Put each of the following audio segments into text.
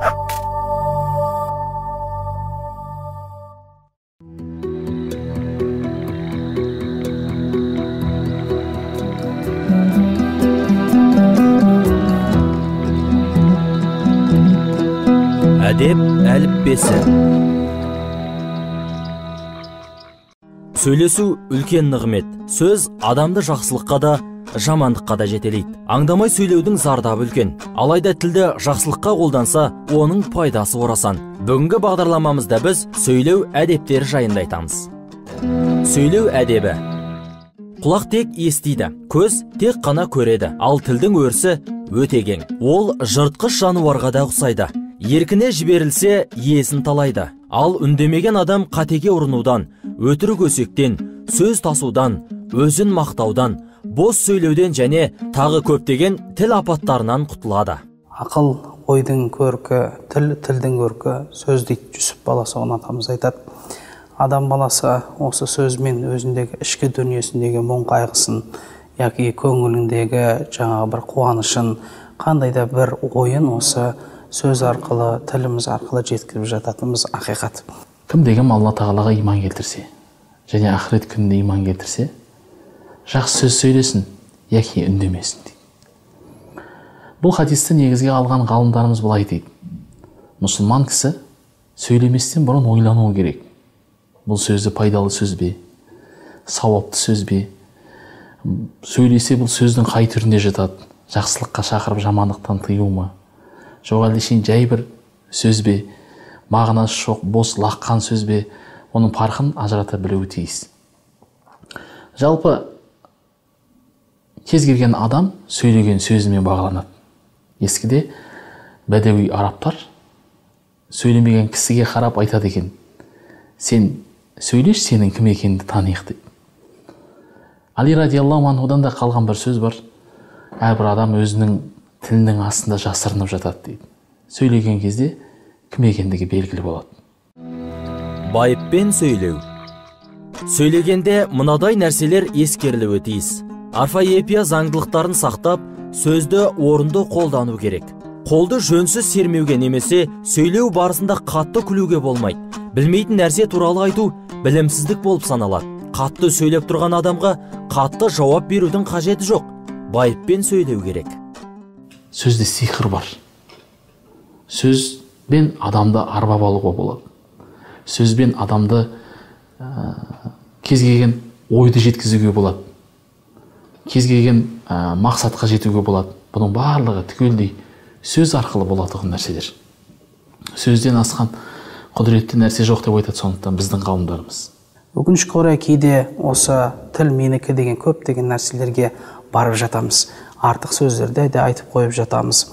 Әдеп әліппесі. Сөйлесу үлкен нығмет. Сөз адамды жақсылыққа да, жамандыққа да жетелейді. Аңдамай сөйлеудің зардабы үлкен. Алайда тілді жақсылыққа қолданса, оның пайдасы орасан. Бүгінгі бағдарламамызда біз сөйлеу әдептері жайында айтамыз. Сөйлеу әдебі. Құлақ тек естиді, көз тек қана көреді, ал тілдің өрісі өте кең. Ол жыртқыш жануарға да ұқсайды. Еркіне жіберілсе, иесін талайды. Ал үндемеген адам қатеге ұрынудан, өтірік өсектен, сөз тасудан, өзін мақтаудан, бос сөйлеуден және тағы көптеген тіл апаттарынан құтылады. Ақыл ойдың көркі, тілдің көркі, сөз дейді Жүсіп баласы, оны атамыз айтады. Адам баласы осы сөзмен өзіндегі ішкі дүниесіндегі мұң қайғысын, яки көңіліндегі жаңағы бір қуанышын, қандай да бір ойын осы сөз арқылы, тіліміз арқылы жеткізіп жататынымыз ақиқат. Кім деген Алла тағалаға иман келтірсе, және ақырет күніне иман келтірсе, жақсы сөз сөйлесін, яки үндемесін дейді. Бұл хадисті негізге алған ғалымдарымыз былай дейді. Мұсылман кісі сөйлеместен бұрын ойлануы керек. Бұл сөзді пайдалы сөз бе, сауапты сөз бе, сөйлесе бұл сөздің қай түрінде жатады, жақсылыққа шақырып жамандықтан тыю ма, жоқ әлде жай бір сөз бе, мағынасы жоқ, бос лаққан сөз бе, оның парқын ажырата білуі тиіс. Жалпы кез келген адам сөйлеген сөзімен бағаланады. Ескіде бәдәуи арабтар сөйлемеген кісіге қарап айтады екен: сен сөйлеш, сенің кім екеніңді таниық дейді. Али радиаллаху анхудан да қалған бір сөз бар: әрбір адам өзінің тілінің астында жасырынып жатады дейді. Сөйлеген кезде кім екендігі белгілі болады. Байыппен сөйлеу. Сөйлегенде мынадай нәрселер ескерілуі тиіс. Орфоэпия заңдылықтарын сақтап, сөзді орынды қолдану керек. Қолды жөнсіз сермеуге немесе сөйлеу барысында қатты күлуге болмайды. Білмейтін нәрсе туралы айту білімсіздік болып саналады. Қатты сөйлеп тұрған адамға қатты жауап берудің қажеті жоқ. Байыппен сөйлеу керек. Сөзде сиқыр бар. Сөзбен адамды арбап алуға болады. Сөзбен адамды кез келген ойды жеткізуге болады. Кез келген мақсатқа жетуге болады. Бұның барлығы түгелдей сөз арқылы болатығын нәрселер. Сөзден асқан құдіретті нәрсе жоқ деп айтады сондықтан біздің қауымдарымыз. Өкінішке орай кейде осы тіл менікі деген көптеген нәрселерге барып жатамыз. Артық сөздерді де айтып қойып жатамыз.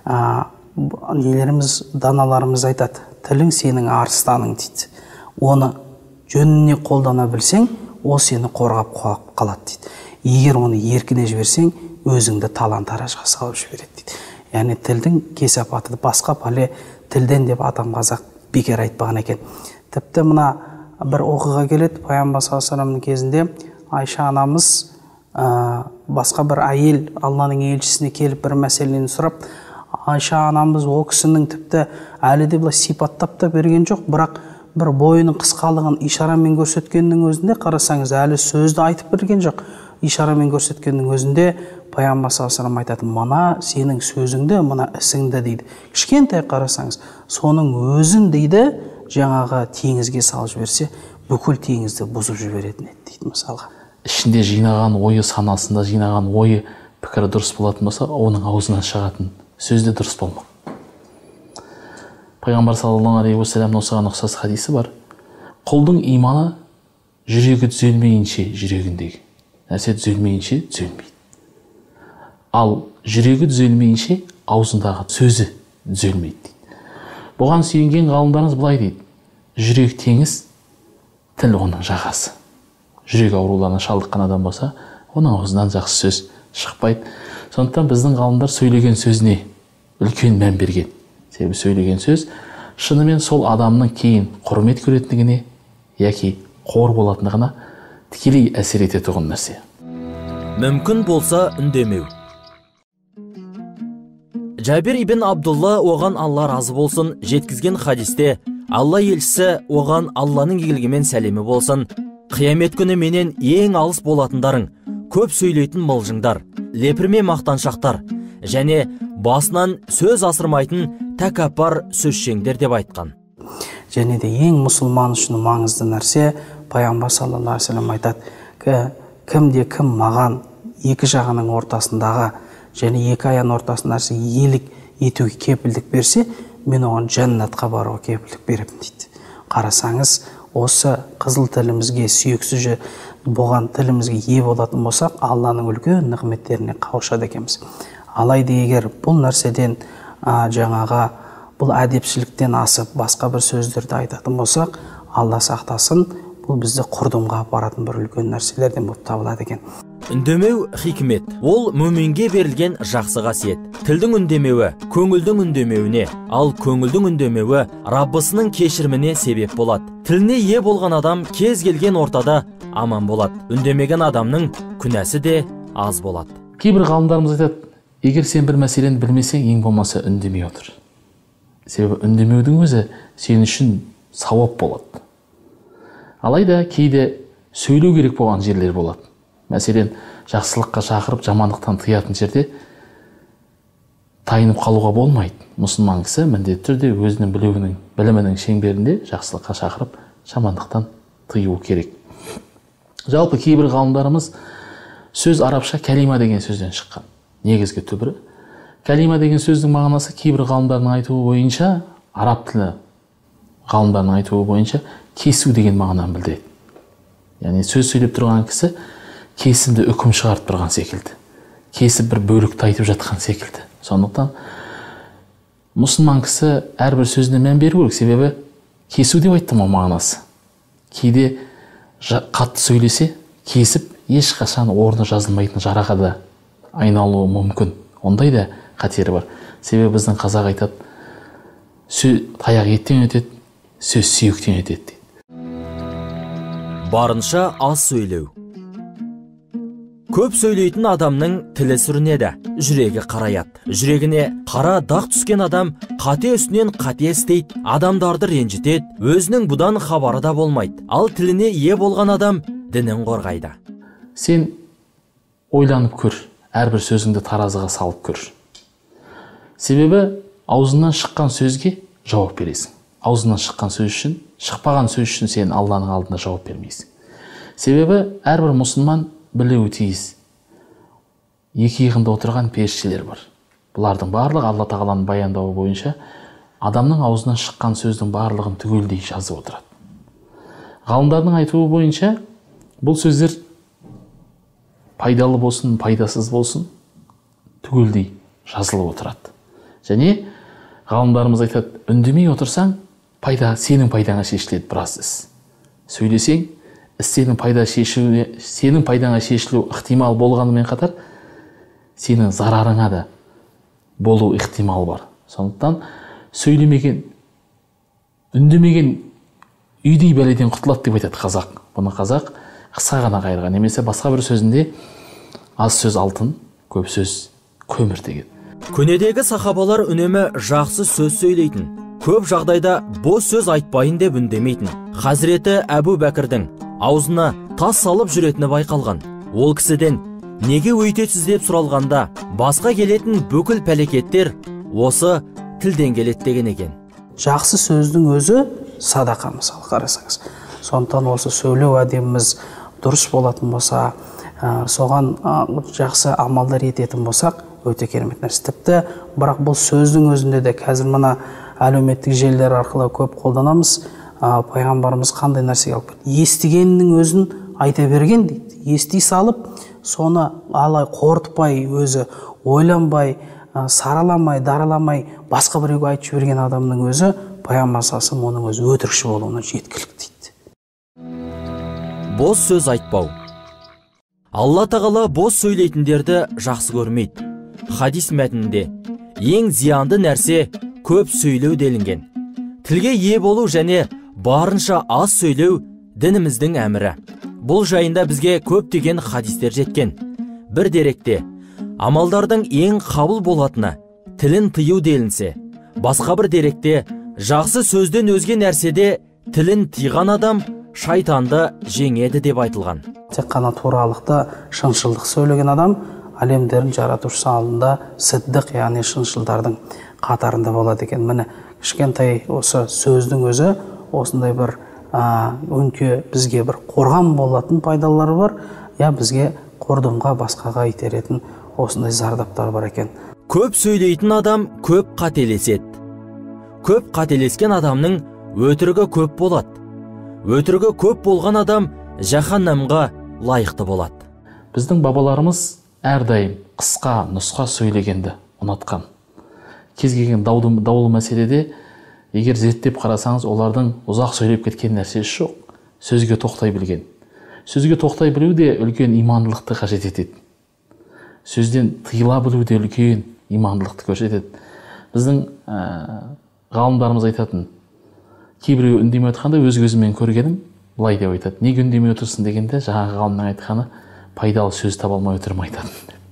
Нелеріміз, даналарымыз айтады: тілің сенің арыстаның дейді. Оны жөніне қолдана білсең, ол сені қорғап қалады дейді. Егер оны еркіне жіберсең, өзіңді талан-таражға салып жібереді дейді. Яғни тілдің кесапаты басқа пәле тілден деп атам қазақ бекер айтпаған екен. Тіпті мына бір оқиға келеді. Пайғамбар саллаллаху алейхи вассаламның кезінде Айша анамыз басқа бір әйел Алланың елшісіне келіп бір мәселені сұрап, Айша анамыз ол кісінің тіпті әлі де былай сипаттап та берген жоқ, бірақ бір бойының қысқалығын ишарамен көрсеткеннің өзінде қарасаңыз, әлі сөзді айтып берген жоқ. Ишарамен көрсеткеннің өзінде Пайғамбар саллаллаху алейхи вассалам айтады: мына сенің сөзіңді, мына ісіңді дейді. Кішкентай қарасаңыз, соның өзін дейді, жаңағы теңізге салып жіберсе, бүкіл теңізді бұзып жіберетін еді дейді мысалға. Ішінде жинаған ойы, санасында жинаған ойы, пікірі дұрыс болатын болса, оның аузынан шығатын сөзде дұрыс болмақ. Пайғамбар саллаллаху алейхи уассаламның осыған ұқсас хадисі бар: құлдың иманы жүрегі түзелмейінше жүрегіндегі нәрсе түзелмейінше түзелмейді. Ал жүрегі түзелмейінше аузындағы сөзі түзелмейді дейді. Бұған сүйенген ғалымдарымыз былай дейді: жүрек теңіз, тіл оның жағасы. Жүрек ауруларына шалдыққан адам болса, оның аузынан жақсы сөз шықпайды. Сондықтан біздің ғалымдар сөйлеген сөзіне үлкен мән берген. Себебі сөйлеген сөз шынымен сол адамның кейін құрмет көретіндігіне яки қор болатындығына тікелей әсер ететұғын нәрсе. Мүмкін болса үндемеу. Жабир ибн Абдулла, оған Алла разы болсын, жеткізген хадисте Алла елшісі оған Алланың игілігімен сәлемі болсын: қиямет күні менен ең алыс болатындарың көп сөйлейтін мылжыңдар, лепірме мақтаншақтар және басынан сөз асырмайтын тәкаппар сөзшеңдер деп айтқан. Және де ең мұсылман үшін маңызды нәрсе, пайғамбар саллаллаху алейхи вассалам айтады: кімде кім маған екі жағының ортасындағы және екі аян ортасында нәрсе иелік етуге кепілдік берсе, мен оған жәннатқа баруға кепілдік беремін дейді. Қарасаңыз, осы қызыл тілімізге, сүйексіз болған тілімізге ие болатын болсақ, Алланың үлкен нығметтеріне қауышады екенбіз. Алайда егер бұл нәрседен жаңаға бұл әдепшіліктен асып басқа бір сөздерді айтатын болсақ, Алла сақтасын, бұл бізді құрдымға апаратын бір үлкен нәрселерден болып табылады екен. Үндемеу хикмет. Ол мүминге берілген жақсы қасиет. Тілдің үндемеуі көңілдің үндемеуіне, ал көңілдің үндемеуі Раббысының кешіріміне себеп болады. Тіліне ие болған адам кез келген ортада аман болады. Үндемеген адамның күнәсі де аз болады. Кейбір ғалымдарымыз айтады, егер сен бір мәселені білмесең, ең болмаса үндемей отыр. Себебі үндемеудің өзі сен үшін сауап болады. Алайда кейде сөйлеу керек болған жерлер болады. Мәселен, жақсылыққа шақырып, жамандықтан тыятын жерде тайынып қалуға болмайды. Мұсылман кісі міндетті түрде өзінің білімінің шеңберінде жақсылыққа шақырып, жамандықтан тыю керек. Жалпы кейбір ғалымдарымыз сөз арабша кәлима деген сөзден шыққан. Негізгі түбірі. Кәлима деген сөздің мағынасы кейбір ғалымдардың айтуы бойынша, араб тілі ғалымдардың айтуы бойынша кесу деген мағынаны білдіреді. Яғни сөз сөйлеп тұрған кісі кесімді үкім шығарып тұрған секілді. Кесіп бір бөлікті айтып жатқан секілді. Сондықтан мұсылман кісі әрбір сөзіне мән беру керек. Себебі кесу деп айттым ол мағынасы. Кейде қатты сөйлесе, кесіп ешқашан орны жазылмайтын жараға да айналуы мүмкін. Ондай да қатері бар. Себебі біздің қазақ айтады, таяқ еттен өтеді, сөз сүйектен өтеді дейді. Барынша аз сөйлеу. Көп сөйлейтін адамның тілі сүрінеді, жүрегі қараяды. Жүрегіне қара дақ түскен адам қате үстінен қате істейді, адамдарды ренжітеді, өзінің бұдан хабары да болмайды. Ал тіліне ие болған адам дінін қорғайды. Сен ойланып көр, әрбір сөзіңді таразыға салып көр. Себебі аузынан шыққан сөзге жауап бересің. Аузынан шыққан сөз үшін, шықпаған сөз үшін сен Алланың алдында жауап бермейсің. Себебі әрбір мұсылман білуі тиіс. Екі иығында отырған періштелер бар. Бұлардың барлығы Алла тағаланың баяндауы бойынша адамның аузынан шыққан сөздің барлығын түгелдей жазып отырады. Ғалымдардың айтуы бойынша бұл сөздер пайдалы болсын, пайдасыз болсын, түгелдей жазылып отырады. Және ғалымдарымыз айтады, үндемей отырсаң, сенің пайдаңа шешіледі біраз іс. Сөйлесең, сенің пайдаңа шешілу ықтимал болғанымен қатар, сенің зарарыңа да болу ықтимал бар. Сондықтан сөйлемеген, үндемеген үйдей бәледен құтылады деп айтады қазақ. Бұны қазақ қысқа ғана қайырған. Немесе басқа бір сөзінде аз сөз алтын, көп сөз көмір деген. Көнедегі сахабалар үнемі жақсы сөз сөйлейтін. Көп жағдайда бос сөз айтпайын деп үндемейтін. Хазіреті Әбу Бәкірдің аузына тас салып жүретіні байқалған. Ол кісіден неге өйтесіз деп сұралғанда, басқа келетін бүкіл пәлекеттер осы тілден келеді деген екен. Жақсы сөздің өзі садақа, мысалы қарасаңыз. Сондықтан осы сөйлеу әдеміміз дұрыс болатын болса, соған жақсы амалдар ететін болсақ, өте керемет нәрсе. Тіпті бірақ бұл сөздің өзінде де қазір мына әлеуметтік желілер арқылы көп қолданамыз. Пайғамбарымыз қандай нәрсеге алып келді? Естігеннің өзін айта берген дейді. Ести салып, соны алай қорытпай, өзі ойланбай, сараламай, дараламай, басқа біреуге айтып жіберген адамның өзі, пайғамбар салсам, оның өзі өтірікші болуына жеткілік дейді. Бос сөз айтпау. Алла тағала бос сөйлейтіндерді жақсы көрмейді. Хадис мәтінінде ең зиянды нәрсе көп сөйлеу делінген. Тілге ие болу және барынша аз сөйлеу дініміздің әмірі. Бұл жайында бізге көптеген хадистер жеткен. Бір деректе амалдардың ең қабыл болатыны тілін тыю делінсе, басқа бір деректе жақсы сөзден өзге нәрседе тілін тыйған адам шайтанды жеңеді деп айтылған. Тек қана туралықта шыншылдық сөйлеген адам әлемдерін жаратушысы алдында сіддік, яғни шыншылдардың қатарында болады екен. Міне кішкентай осы сөздің өзі осындай бір өңке бізге бір қорған болатын пайдалары бар, я бізге қордымға, басқаға итеретін осындай зардаптар бар екен. Көп сөйлейтін адам көп қателеседі. Көп қателескен адамның өтірігі көп болады. Өтірігі көп болған адам жаһаннамға лайықты болады. Біздің бабаларымыз әрдайым қысқа нұсқа сөйлегенді ұнатқан. Кез келген даулы мәселеде егер зерттеп қарасаңыз, олардың ұзақ сөйлеп кеткен нәрсесі жоқ. Сөзге тоқтай білген. Сөзге тоқтай білу де үлкен имандылықты қажет етеді. Сөзден тыйыла білу де үлкен имандылықты көрсетеді. Біздің ғалымдарымыз айтатын, кейбіреу үндемей отқанда өз көзіммен көргенім былай деп айтады. Неге үндемей отырсың дегенде, жаңағы ғалымның айтқаны пайдалы сөз таба алмай отырмай айтады.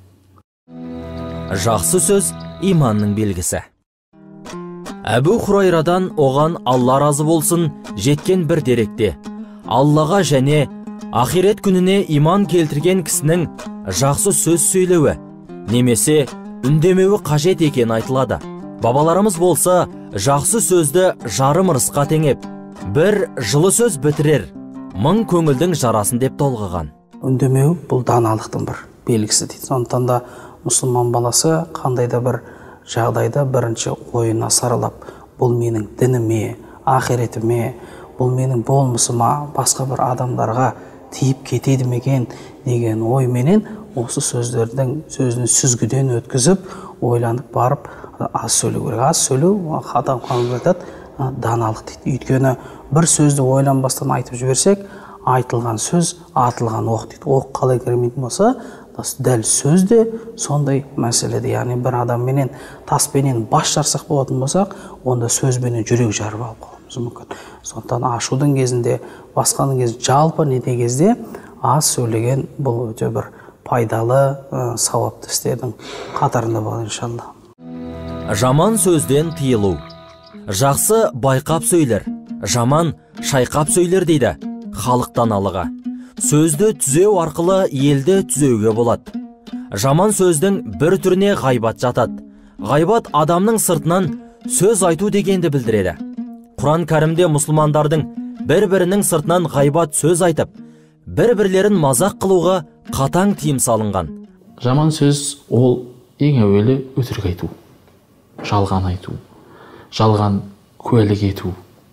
Жақсы сөз иманның белгісі. Әбу Хурайрадан оған Алла разы болсын жеткен бір деректе, Аллаға және ақирет күніне иман келтірген кісінің жақсы сөз сөйлеуі, немесе үндемеуі қажет екен айтылады. Бабаларымыз болса, жақсы сөзді жарым ырысқа теңеп, бір жылы сөз бітірер, мың көңілдің жарасын деп толғаған. Үндемеу бұл даналықтың бір белгісі дейді. Сондықтан да мұсылман баласы қандай да бір жағдайда бірінші ойына саралап, бұл менің дініме, ақиретіме, бұл менің болмысыма, басқа бір адамдарға тиіп кетеді мекен деген ойменен осы сөздің сүзгіден өткізіп, ойланып барып аз сөйлеу керек. Аз сөйлеу адам айтады, даналық дейді. Өйткені бір сөзді ойланбастан айтып жіберсек, айтылған сөз атылған оқ дейді. Оқ қалай кірмейтін болса, дәл сөз де сондай мәселеде. Яғни бір адамменен таспенен бас жарсақ болатын болсақ, онда сөзбенен жүрек жарып алып қалуымыз мүмкін. Сондықтан ашудың кезінде, басқаның кезінде, жалпы неде кезде аз сөйлеген бұл өте бір пайдалы, сауапты істердің қатарында болады иншалла. Жаман сөзден тыйылу. Жақсы байқап сөйлер, жаман шайқап сөйлер дейді халық даналығы. Сөзді түзеу арқылы елді түзеуге болады. Жаман сөздің бір түріне ғайбат жатады. Ғайбат адамның сыртынан сөз айту дегенді білдіреді. Құран кәрімде мұсылмандардың бір-бірінің сыртынан ғайбат сөз айтып, бір-бірлерін мазақ қылуға қатаң тыйым салынған. Жаман сөз ол ең әуелі өтірік айту, жалған айту, жалған куәлік ету,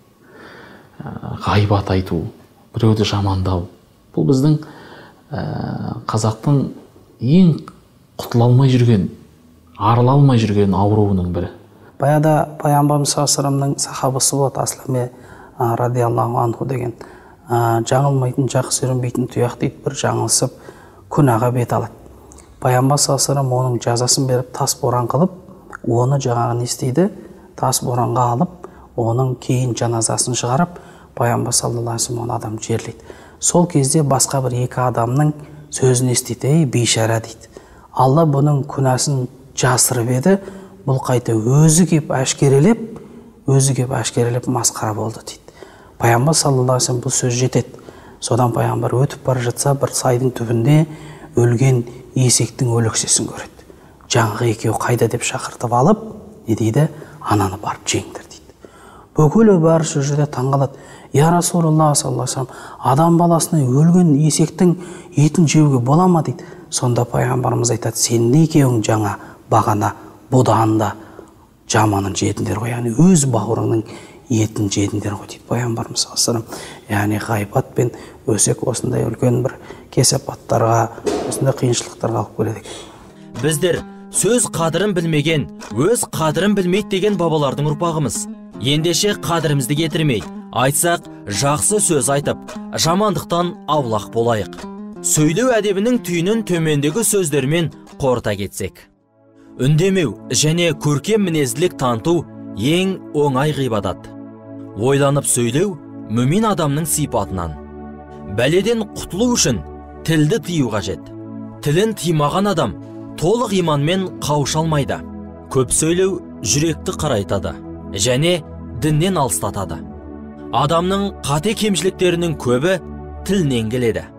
ғайбат айту, біреуді жамандау. Бұл біздің қазақтың ең құтыла алмай жүрген, арыла алмай жүрген ауруының бірі. Баяда пайғамбарымыз саллаллаху сахабасы болады, Асламе радиаллаху анху деген. Жаңылмайтын, жақсы үйренбейтін тұяқ дейді, бір жаңылсып күнәға бет алады. Пайғамбар саллаллаху оның жазасын беріп, тас боран қылып, оны жаңағы не істейді, тас боранға алып, оның кейін жаназасын шығарып, пайғамбар саллаллаху оны адам жерлейді. Сол кезде басқа бір екі адамның сөзін естиді, бейшара дейді. Алла бұның күнәсін жасырып еді, бұл қайта өзі кеп әшкерелеп масқара болды дейді. Пайғамбар саллаллаху алейхи бұл сөз жетеді. Содан пайғамбар өтіп бара жатса, бір сайдың түбінде өлген есектің өлексесін көреді. Жаңағы екеуі қайда деп шақыртып алып, не дейді? Ананы барып жеңдір дейді. Бүкілі бәрі сол жерде таңғалады. Я Расулаллах саллаллаху алейхи адам баласына өлген есектің етін жеуге бола ма дейді. Сонда пайғамбарымыз айтады, сенің екеуің жаңа бағана бұдан да жаманын жедіңдер ғой, яғни өз бауырыңның етін жедіңдер ғой дейді пайғамбарымыз саллаллаху алейхи вассалам. Яғни ғайбат пен өсек осындай үлкен бір кесапаттарға, осындай қиыншылықтарға алып келеді екен. Біздер сөз қадірін білмеген, өз қадірін білмейді деген бабалардың ұрпағымыз. Ендеше қадірімізді кетірмей, айтсақ жақсы сөз айтып, жамандықтан аулақ болайық. Сөйлеу әдебінің түйінін төмендегі сөздермен қорыта кетсек. Үндемеу және көркем мінезділік таныту ең оңай ғибадат. Ойланып сөйлеу мүмин адамның сипатынан. Бәледен құтылу үшін тілді тыю қажет. Тілін тыймаған адам толық иманмен қауыша алмайды. Көп сөйлеу жүректі қарайтады және діннен алыстатады. Адамның қате кемшіліктерінің көбі тілінен келеді.